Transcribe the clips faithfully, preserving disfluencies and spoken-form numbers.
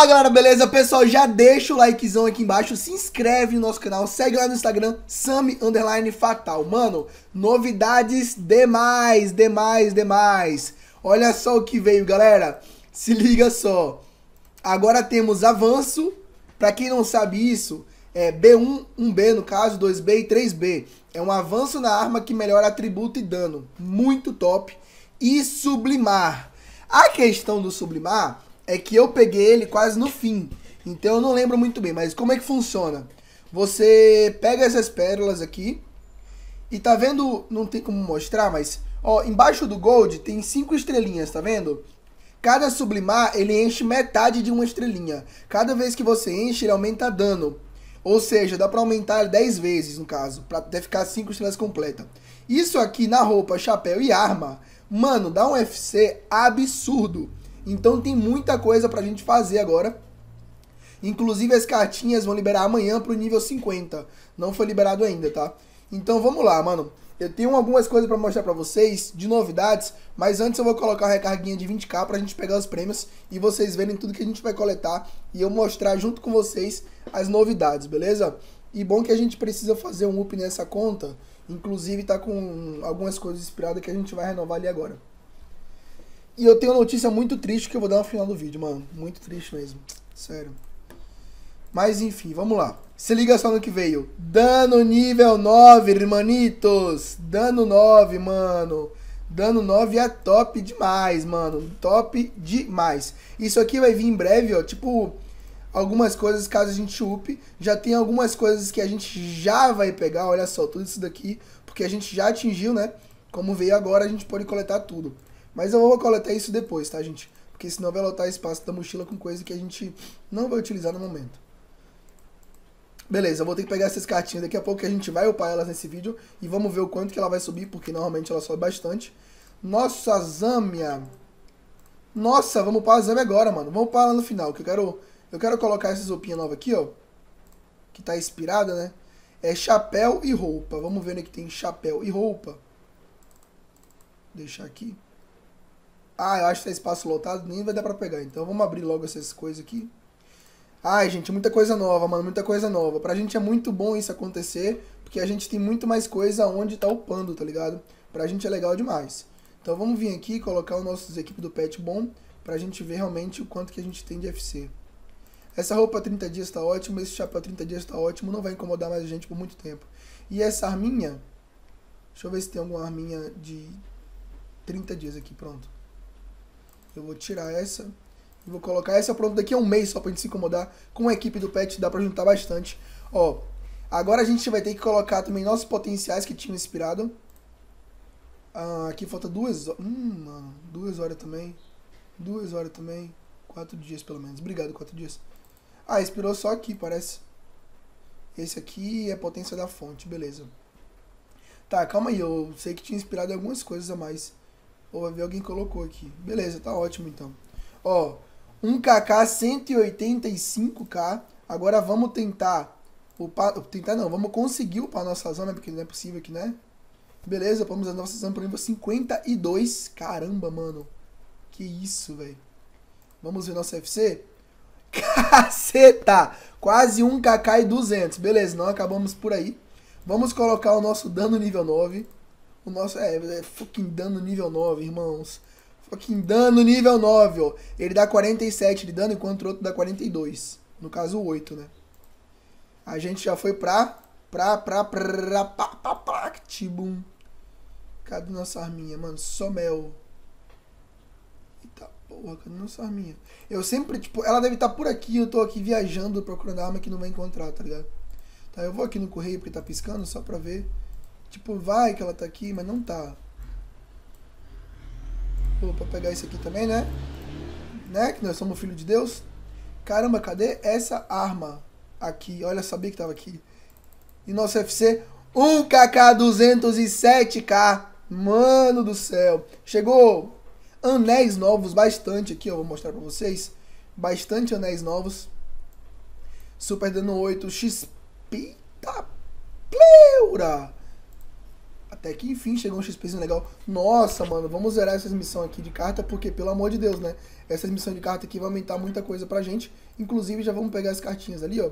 Fala galera, beleza? Pessoal, já deixa o likezão aqui embaixo, se inscreve no nosso canal, segue lá no Instagram, Sami underline Fatal. Mano, novidades demais, demais, demais. Olha só o que veio, galera. Se liga só. Agora temos avanço. Pra quem não sabe isso, é B um, um B no caso, dois B e três B. É um avanço na arma que melhora atributo e dano. Muito top. E sublimar. A questão do sublimar é que eu peguei ele quase no fim. Então eu não lembro muito bem, mas como é que funciona? Você pega essas pérolas aqui. E tá vendo? Não tem como mostrar, mas... Ó, embaixo do Gold tem cinco estrelinhas, tá vendo? Cada sublimar, ele enche metade de uma estrelinha. Cada vez que você enche, ele aumenta dano. Ou seja, dá pra aumentar dez vezes, no caso. Pra até ficar cinco estrelas completa. Isso aqui na roupa, chapéu e arma, mano, dá um F C absurdo. Então tem muita coisa pra gente fazer agora. Inclusive as cartinhas vão liberar amanhã pro nível cinquenta. Não foi liberado ainda, tá? Então vamos lá, mano. Eu tenho algumas coisas pra mostrar pra vocês, de novidades. Mas antes eu vou colocar uma recarguinha de vinte k pra gente pegar os prêmios. E vocês verem tudo que a gente vai coletar. E eu mostrar junto com vocês as novidades, beleza? E bom que a gente precisa fazer um up nessa conta. Inclusive tá com algumas coisas inspiradas que a gente vai renovar ali agora. E eu tenho uma notícia muito triste que eu vou dar no final do vídeo, mano. Muito triste mesmo. Sério. Mas enfim, vamos lá. Se liga só no que veio. Dano nível nove, irmanitos. Dano nove, mano. Dano nove é top demais, mano. Top demais. Isso aqui vai vir em breve, ó. Tipo, algumas coisas caso a gente up. Já tem algumas coisas que a gente já vai pegar. Olha só, tudo isso daqui. Porque a gente já atingiu, né? Como veio agora, a gente pode coletar tudo. Mas eu vou coletar isso depois, tá, gente? Porque senão vai lotar espaço da mochila com coisa que a gente não vai utilizar no momento. Beleza, eu vou ter que pegar essas cartinhas. Daqui a pouco a gente vai upar elas nesse vídeo. E vamos ver o quanto que ela vai subir, porque normalmente ela sobe bastante. Nossa, Zamia. Nossa, vamos upar a Zamia agora, mano. Vamos upar ela no final, que eu quero... Eu quero colocar essas roupinhas novas aqui, ó. Que tá inspirada, né? É chapéu e roupa. Vamos ver onde é que tem chapéu e roupa. Deixar aqui. Ah, eu acho que tá espaço lotado, nem vai dar pra pegar. Então vamos abrir logo essas coisas aqui. Ai, gente, muita coisa nova, mano, muita coisa nova. Pra gente é muito bom isso acontecer, porque a gente tem muito mais coisa onde tá upando, tá ligado? Pra gente é legal demais. Então vamos vir aqui e colocar os nossos equipes do pet bom, pra gente ver realmente o quanto que a gente tem de F C. Essa roupa trinta dias tá ótimo, esse chapéu trinta dias tá ótimo, não vai incomodar mais a gente por muito tempo. E essa arminha, deixa eu ver se tem alguma arminha de trinta dias aqui, pronto. Eu vou tirar essa e vou colocar essa pronto daqui a um mês só pra gente se incomodar. Com a equipe do pet dá pra juntar bastante. Ó, agora a gente vai ter que colocar também nossos potenciais que tinham inspirado. Ah, aqui falta duas horas. Hum, mano, duas horas também. Duas horas também. Quatro dias pelo menos. Obrigado, quatro dias. Ah, inspirou só aqui, parece. Esse aqui é a potência da fonte, beleza. Tá, calma aí, eu sei que tinha inspirado em algumas coisas a mais. Ou vai ver alguém colocou aqui. Beleza, tá ótimo então. Ó, um K K, cento e oitenta e cinco K. Agora vamos tentar upar, tentar não, vamos conseguir upar a nossa zona, porque não é possível aqui, né? Beleza, vamos a nossa zona para o nível cinquenta e dois. Caramba, mano. Que isso, velho. Vamos ver nosso F C? Caceta! Quase um K K e duzentos. Beleza, não acabamos por aí. Vamos colocar o nosso dano nível nove. O nosso, é, é fucking dano nível nove, irmãos. Fucking dano nível nove, ó. Ele dá quarenta e sete de dano, enquanto o outro dá quarenta e dois. No caso, o oito, né? A gente já foi pra... Pra, pra, pra, pra, pra, pra, tibum. Cadê nossa arminha, mano? Só mel. Eita porra, cadê nossa arminha? Eu sempre, tipo, ela deve estar por aqui. Eu tô aqui viajando, procurando a arma que não vai encontrar, tá ligado? Tá, eu vou aqui no correio porque tá piscando, só pra ver. Tipo, vai que ela tá aqui, mas não tá. Vou pra pegar isso aqui também, né? Né? Que nós somos filhos de Deus. Caramba, cadê essa arma? Aqui, olha, sabia que tava aqui. E nosso F C, um K K duzentos e sete K. Mano do céu. Chegou anéis novos, bastante aqui, ó. Vou mostrar pra vocês. Bastante anéis novos. Super dano oito, X P. Tá pleura. Até que enfim chegou um XPzinho legal. Nossa, mano, vamos zerar essas missões aqui de carta, porque, pelo amor de Deus, né? Essas missões de carta aqui vão aumentar muita coisa pra gente. Inclusive, já vamos pegar as cartinhas ali, ó.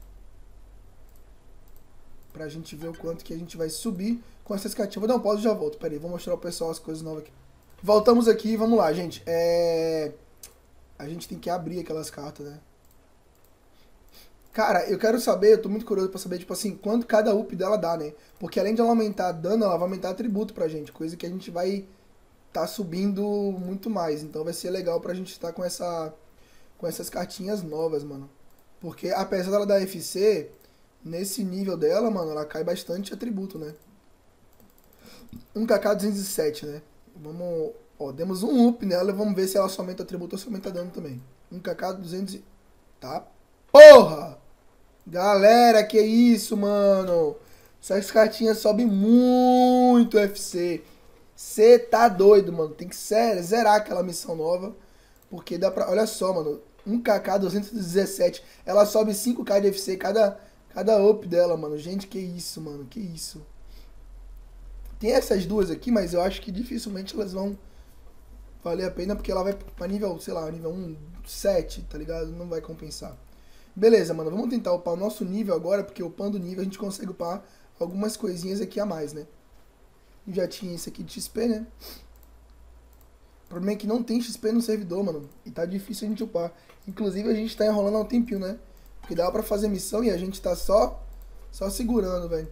Pra gente ver o quanto que a gente vai subir com essas cartinhas. Vou dar um pause e já volto. Pera aí, vou mostrar ao pessoal as coisas novas aqui. Voltamos aqui, vamos lá, gente. É... A gente tem que abrir aquelas cartas, né? Cara, eu quero saber, eu tô muito curioso pra saber, tipo assim, quanto cada up dela dá, né? Porque além de ela aumentar dano, ela vai aumentar atributo pra gente, coisa que a gente vai tá subindo muito mais. Então vai ser legal pra gente estar com essa com essas cartinhas novas, mano. Porque apesar dela dar F C, nesse nível dela, mano, ela cai bastante atributo, né? um K K duzentos e sete, né? Vamos, ó, demos um up nela, vamos ver se ela só aumenta atributo ou se aumenta dano também. um K K duzentos, tá? Porra! Galera, que isso, mano? Essas cartinhas sobem muito F C. Cê tá doido, mano. Tem que zerar aquela missão nova. Porque dá pra... Olha só, mano. um K K duzentos e dezessete. Ela sobe cinco K de F C cada, cada up dela, mano. Gente, que isso, mano. Que isso. Tem essas duas aqui, mas eu acho que dificilmente elas vão valer a pena. Porque ela vai pra nível, sei lá, nível um, sete, tá ligado? Não vai compensar. Beleza, mano, vamos tentar upar o nosso nível agora, porque upando o nível a gente consegue upar algumas coisinhas aqui a mais, né? Já tinha isso aqui de X P, né? O problema é que não tem X P no servidor, mano, e tá difícil a gente upar. Inclusive a gente tá enrolando há um tempinho, né? Porque dava pra fazer missão e a gente tá só, só segurando, velho.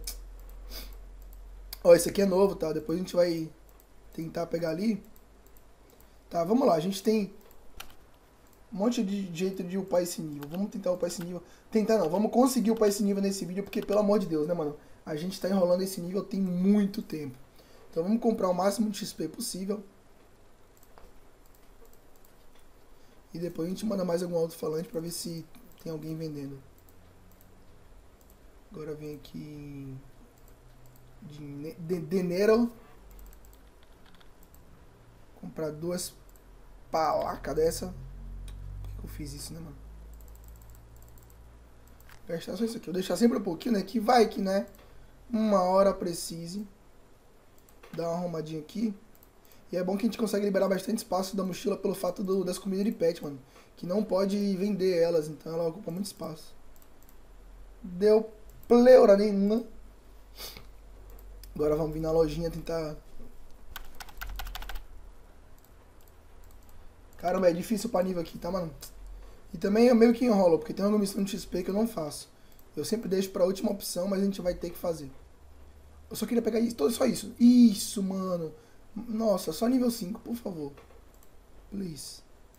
Ó, esse aqui é novo, tá? Depois a gente vai tentar pegar ali. Tá, vamos lá, a gente tem... um monte de jeito de upar esse nível. Vamos tentar upar esse nível. Tentar não, vamos conseguir upar esse nível nesse vídeo, porque pelo amor de Deus, né, mano? A gente tá enrolando esse nível tem muito tempo. Então vamos comprar o máximo de X P possível. E depois a gente manda mais algum alto-falante pra ver se tem alguém vendendo. Agora vem aqui... Dinheiro. Comprar duas palacas dessa. Eu fiz isso, né, mano? Gastar só isso aqui. Eu vou deixar sempre um pouquinho, né? Que vai que, né? Uma hora precise. Dar uma arrumadinha aqui. E é bom que a gente consegue liberar bastante espaço da mochila pelo fato do, das comidas de pet, mano. Que não pode vender elas, então ela ocupa muito espaço. Deu pleura nenhuma. Agora vamos vir na lojinha tentar... Caramba, é difícil upar nível aqui, tá, mano? E também eu meio que enrolo, porque tem uma missão de X P que eu não faço. Eu sempre deixo pra última opção, mas a gente vai ter que fazer. Eu só queria pegar isso, só isso. Isso, mano. Nossa, só nível cinco, por favor. Please.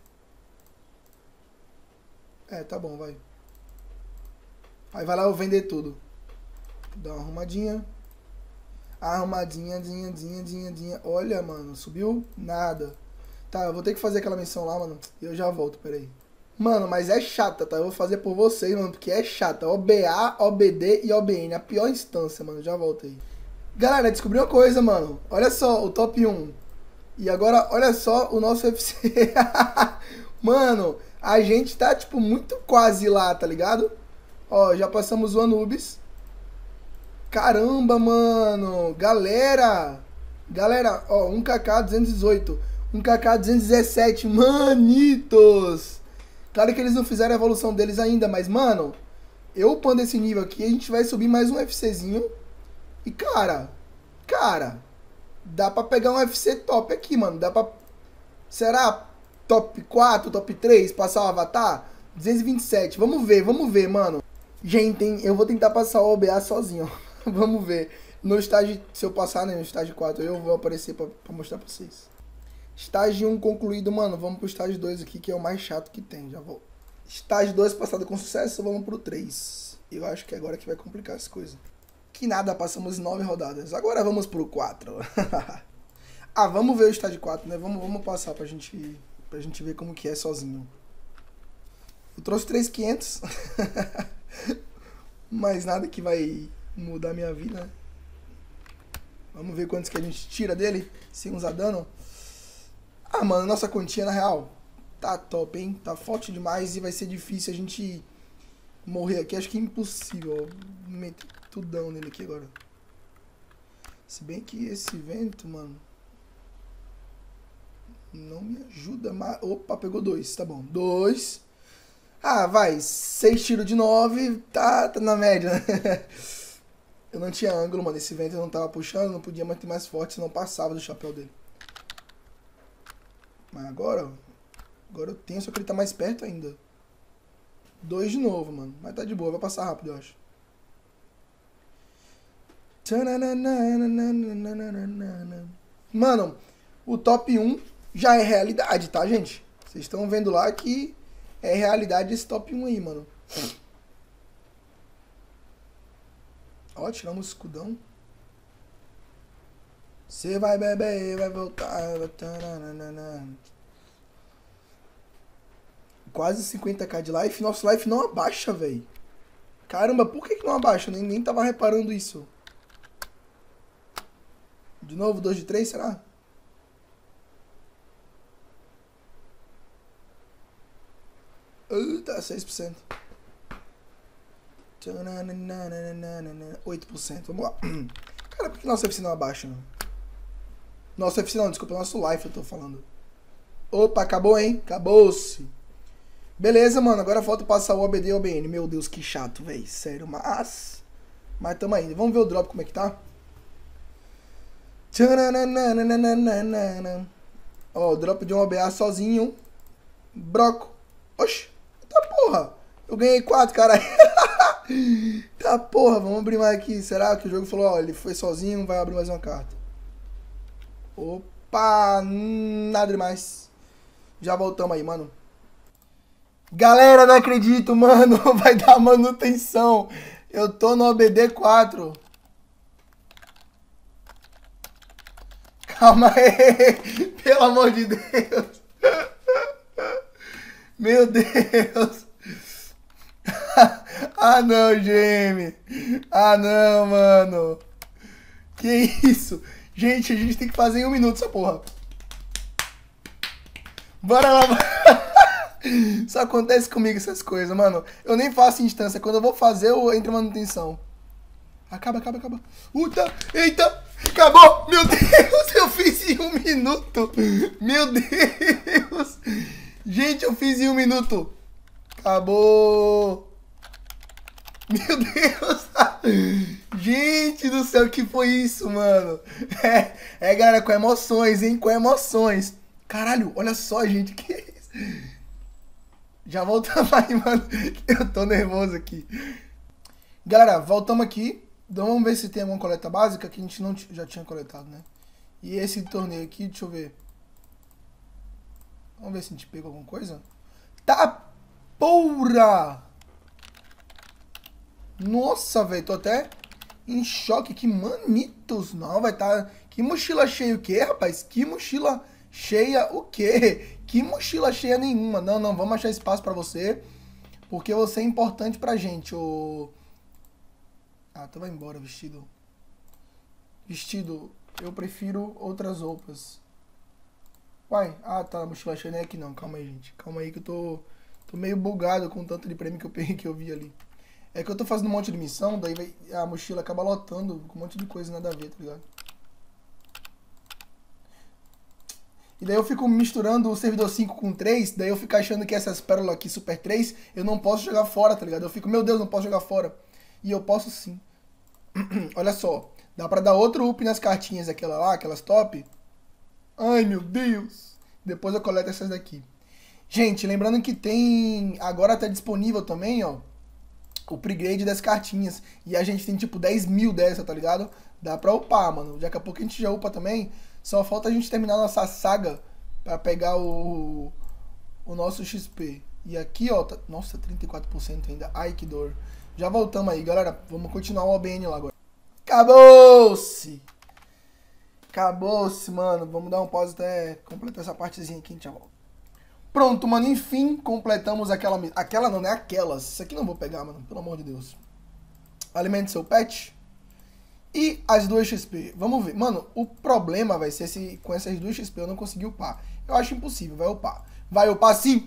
É, tá bom, vai. Aí vai lá eu vender tudo. Dá uma arrumadinha. Arrumadinha, dinha, dinha, dinha, dinha. Olha, mano, subiu nada. Tá, eu vou ter que fazer aquela missão lá, mano. E eu já volto, peraí. Mano, mas é chata, tá? Eu vou fazer por vocês, mano, porque é chata. O B A, O B D e O B N. A pior instância, mano. Já volto aí. Galera, descobri uma coisa, mano. Olha só, o top um. E agora, olha só o nosso F C. Mano, a gente tá, tipo, muito quase lá, tá ligado? Ó, já passamos o Anubis. Caramba, mano. Galera. Galera, ó, um K K duzentos e dezoito. um K K duzentos e dezessete. Manitos. Claro que eles não fizeram a evolução deles ainda, mas, mano, eu upando esse nível aqui, a gente vai subir mais um FCzinho. E, cara, cara, dá pra pegar um F C top aqui, mano. Dá pra... Será top quatro, top três, passar o Avatar? duzentos e vinte e sete. Vamos ver, vamos ver, mano. Gente, hein, eu vou tentar passar o O B A sozinho. Vamos ver. No estágio, se eu passar, né, no estágio quatro, eu vou aparecer pra, pra mostrar pra vocês. Estágio um concluído, mano. Vamos pro estágio dois aqui, que é o mais chato que tem. Já vou. Estágio dois passado com sucesso, vamos pro três. Eu acho que agora que vai complicar as coisas. Que nada, passamos nove rodadas. Agora vamos pro quatro. Ah, vamos ver o estágio quatro, né? Vamos, vamos passar pra gente, pra gente ver como que é sozinho. Eu trouxe três mil e quinhentos. Mas nada que vai mudar minha vida, né? Vamos ver quantos que a gente tira dele sem usar dano. Ah, mano, nossa continha, na real, tá top, hein? Tá forte demais e vai ser difícil a gente morrer aqui. Acho que é impossível. Vou meter tudão nele aqui agora. Se bem que esse vento, mano, não me ajuda mais. Opa, pegou dois, tá bom. Dois. Ah, vai. Seis tiros de nove, tá, tá na média, né? Eu não tinha ângulo, mano. Esse vento eu não tava puxando, não podia manter mais forte, senão passava do chapéu dele. Mas agora, ó. Agora eu tenho, só que ele tá mais perto ainda. Dois de novo, mano. Mas tá de boa, vai passar rápido, eu acho. Mano, o top um já é realidade, tá, gente? Vocês estão vendo lá que é realidade esse top um aí, mano. Ó, tiramos o escudão. Você vai beber, vai voltar. Quase cinquenta k de life. Nosso life não abaixa, velho. Caramba, por que que não abaixa? Nem, nem tava reparando isso. De novo, dois de três, será? Uh, tá, seis por cento. oito por cento, vamos lá. Cara, por que nosso F C não abaixa, não? Nosso F C não, desculpa, nosso life eu tô falando. Opa, acabou, hein? Acabou-se. Beleza, mano, agora falta passar o O B D e o O B N. Meu Deus, que chato, velho. Sério, mas... Mas tamo aí. Vamos ver o drop como é que tá? Ó, o drop de um O B A sozinho. Broco. Oxi. Tá porra. Eu ganhei quatro, caralho. Tá porra, vamos abrir mais aqui. Será que o jogo falou, ó, ele foi sozinho, vai abrir mais uma carta. Opa, nada demais. Já voltamos aí, mano. Galera, não acredito, mano. Vai dar manutenção. Eu tô no O B D quatro. Calma aí. Pelo amor de Deus. Meu Deus. Ah, não, Gêmeo. Ah, não, mano. Que isso? Gente, a gente tem que fazer em um minuto essa porra. Bora lá. Só acontece comigo essas coisas, mano. Eu nem faço instância. Quando eu vou fazer, eu entro em manutenção. Acaba, acaba, acaba. Uta, eita. Acabou. Meu Deus, eu fiz em um minuto. Meu Deus. Gente, eu fiz em um minuto. Acabou. Meu Deus. Gente do céu, que foi isso, mano? É, é, galera, com emoções, hein? Com emoções. Caralho, olha só, gente. Que é isso? Já voltamos aí, mano. Eu tô nervoso aqui. Galera, voltamos aqui. Então vamos ver se tem alguma coleta básica que a gente não já tinha coletado, né? E esse torneio aqui, deixa eu ver. Vamos ver se a gente pegou alguma coisa. Tá porra! Nossa, velho, tô até em choque. Que manitos. Não, vai tá... Que mochila cheia o quê, rapaz? Que mochila cheia o quê? Que mochila cheia nenhuma. Não, não, vamos achar espaço pra você. Porque você é importante pra gente. O... Ah, tu vai embora, vestido. Vestido, eu prefiro outras roupas. Uai, ah tá, a mochila cheia não é aqui não. Calma aí, gente. Calma aí que eu tô, tô meio bugado com o tanto de prêmio que eu peguei, que eu vi ali. É que eu tô fazendo um monte de missão, daí vai, a mochila acaba lotando com um monte de coisa nada a ver, tá ligado? E daí eu fico misturando o servidor cinco com três, daí eu fico achando que essas pérolas aqui, Super três, eu não posso jogar fora, tá ligado? Eu fico, meu Deus, não posso jogar fora. E eu posso sim. Olha só, dá pra dar outro up nas cartinhas, aquela lá, aquelas top. Ai, meu Deus. Depois eu coleto essas daqui. Gente, lembrando que tem, agora tá disponível também, ó, o upgrade das cartinhas. E a gente tem tipo dez mil dessa, tá ligado? Dá pra upar, mano. Daqui a pouco a gente já upa também. Só falta a gente terminar nossa saga pra pegar o, o nosso X P. E aqui, ó, tá, nossa, trinta e quatro por cento ainda. Ai, que dor. Já voltamos aí, galera. Vamos continuar o O B N lá agora. Acabou-se! Acabou-se, mano. Vamos dar um pause até completar essa partezinha aqui, a gente já volta. Pronto, mano. Enfim, completamos aquela... Aquela não, né? Aquelas. Isso aqui não vou pegar, mano. Pelo amor de Deus. Alimente seu pet. E as duas X P. Vamos ver. Mano, o problema vai ser se com essas duas X P eu não conseguir upar. Eu acho impossível. Vai upar. Vai upar sim.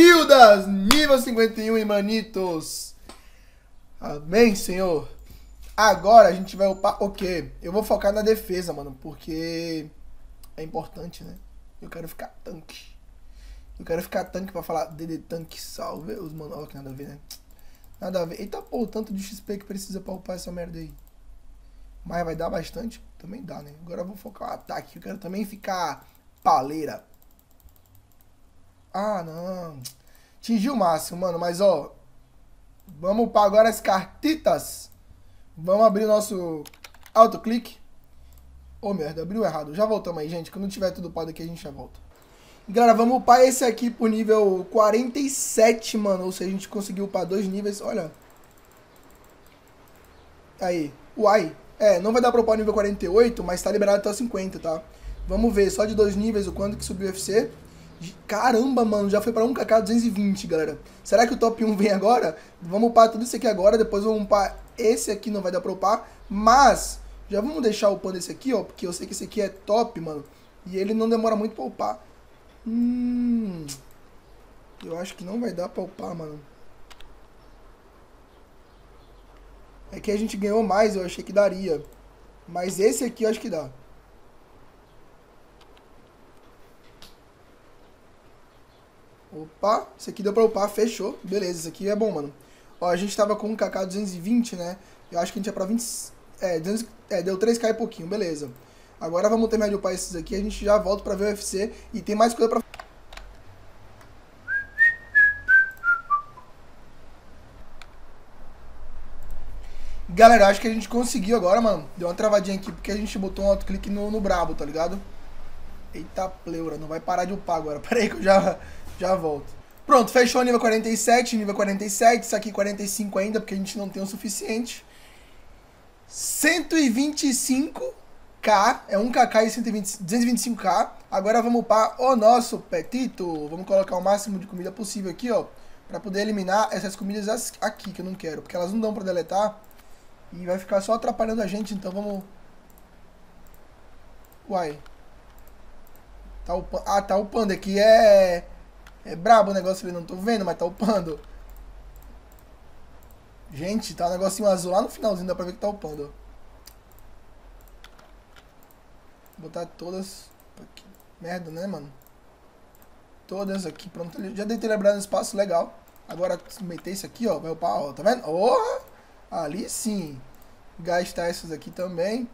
Carildas! Nível cinquenta e um, manitos. Amém, Senhor. Agora a gente vai upar o quê? Eu vou focar na defesa, mano, porque é importante, né? Eu quero ficar tanque. Eu quero ficar tanque pra falar D D tanque, salve os mano. Ó, que nada a ver, né? Nada a ver. Eita, pô, o tanto de X P que precisa pra upar essa merda aí. Mas vai dar bastante? Também dá, né? Agora eu vou focar no ataque. Eu quero também ficar paleira. Ah, não. Atingiu o máximo, mano. Mas, ó. Vamos upar agora as cartitas. Vamos abrir o nosso autoclique. Ô, oh, merda, abriu errado. Já voltamos aí, gente. Quando tiver tudo upado aqui, a gente já volta. Galera, vamos upar esse aqui por nível quarenta e sete, mano. Ou seja, a gente conseguiu upar dois níveis. Olha. Aí. Uai. É, não vai dar pra upar o nível quarenta e oito, mas tá liberado até o cinquenta, tá? Vamos ver só de dois níveis o quanto que subiu o U F C. Caramba, mano, já foi pra um K K duzentos e vinte, galera. Será que o top um vem agora? Vamos upar tudo isso aqui agora, depois vamos upar esse aqui, não vai dar pra upar. Mas, já vamos deixar upando esse aqui, ó, porque eu sei que esse aqui é top, mano. E ele não demora muito pra upar. Hum... Eu acho que não vai dar pra upar, mano. É que a gente ganhou mais, eu achei que daria. Mas esse aqui eu acho que dá. Opa, esse aqui deu pra upar, fechou. Beleza, esse aqui é bom, mano. Ó, a gente tava com um K K duzentos e vinte, né? Eu acho que a gente ia pra vinte... É, duzentos, é deu três K e pouquinho, beleza. Agora vamos terminar de upar esses aqui, a gente já volta pra ver o U F C. E tem mais coisa pra... Galera, acho que a gente conseguiu agora, mano. Deu uma travadinha aqui porque a gente botou um autoclique no, no brabo, tá ligado? Eita pleura, não vai parar de upar agora. Pera aí que eu já, já volto. Pronto, fechou o nível quarenta e sete, nível quarenta e sete. Isso aqui quarenta e cinco ainda, porque a gente não tem o suficiente. cento e vinte e cinco K, é um K K e cento e vinte, duzentos e vinte e cinco K. Agora vamos upar o nosso petito. Vamos colocar o máximo de comida possível aqui, ó. Pra poder eliminar essas comidas aqui, que eu não quero. Porque elas não dão pra deletar. E vai ficar só atrapalhando a gente, então vamos... Uai. Tá upando. Ah, tá upando aqui. É... É brabo o negócio ali, não tô vendo, mas tá upando. Gente, tá um negocinho azul lá no finalzinho, dá pra ver que tá upando. Vou botar todas... Aqui. Merda, né, mano? Todas aqui, pronto. Já dei ter lembrado no espaço, legal. Agora, se meter isso aqui, ó, vai upar, ó, tá vendo? Oh! Ali sim. Gastar essas aqui também.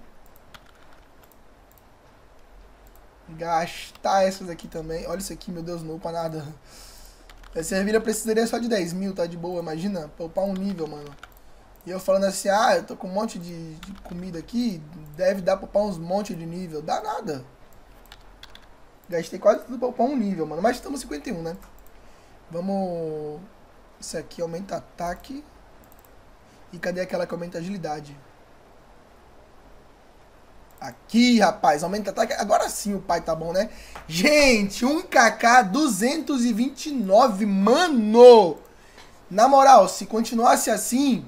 Gastar essas aqui também. Olha isso aqui, meu Deus, não upa nada. Essa ervilha precisaria só de dez mil, tá de boa, imagina. Pra upar um nível, mano. E eu falando assim, ah, eu tô com um monte de, de comida aqui. Deve dar pra upar uns monte de nível. Dá nada. Gastei quase tudo pra upar um nível, mano. Mas estamos cinquenta e um, né? Vamos... Isso aqui aumenta ataque. E cadê aquela que aumenta agilidade? Aqui, rapaz, aumenta ataque. Agora sim o pai tá bom, né? Gente, um K K duzentos e vinte e nove, mano! Na moral, se continuasse assim...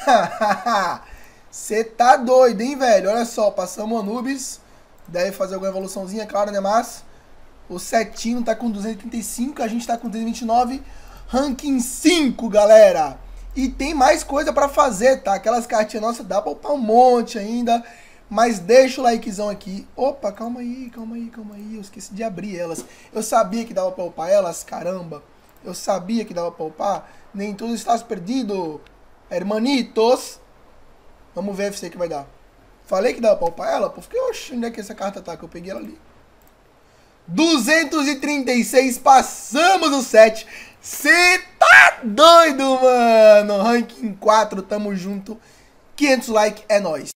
Você tá doido, hein, velho? Olha só, passamos o Anubis. Deve fazer alguma evoluçãozinha, claro, né? Mas o Setinho tá com duzentos e trinta e cinco, a gente tá com duzentos e vinte e nove. Ranking cinco, galera! E tem mais coisa pra fazer, tá? Aquelas cartinhas, nossa, dá pra upar um monte ainda. Mas deixa o likezão aqui. Opa, calma aí, calma aí, calma aí. Eu esqueci de abrir elas. Eu sabia que dava pra upar elas, caramba. Eu sabia que dava pra upar. Nem tudo está perdido, hermanitos. Vamos ver se que vai dar. Falei que dava pra upar ela? Pô, fiquei, oxe, onde é que essa carta tá? Que eu peguei ela ali. duzentos e trinta e seis, passamos o sete. Cê tá doido, mano. Ranking quatro, tamo junto. quinhentos likes, é nóis.